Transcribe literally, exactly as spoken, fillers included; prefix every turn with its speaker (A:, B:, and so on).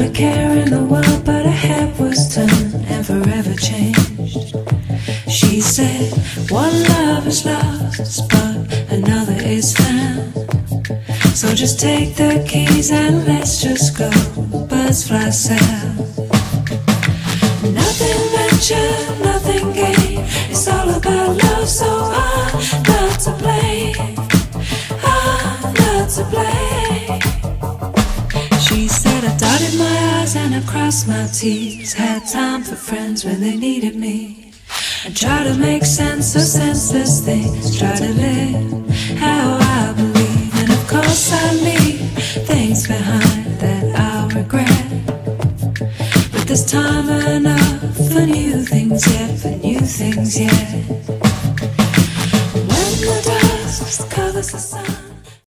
A: a care in the world, but her head was turned and forever changed. She said, one love is lost, but another is found. So just take the keys and let's just go, birds fly south. Nothing ventured, nothing gained, it's all about love, so I'm not to blame, I'm not to blame. She said I dotted my I's and I crossed my T's, had time for friends when they needed me. I try to make sense of senseless things, try to live how I believe, and of course I leave things behind that I'll regret. But there's time enough for new things yet, for new things yet. When the dust covers the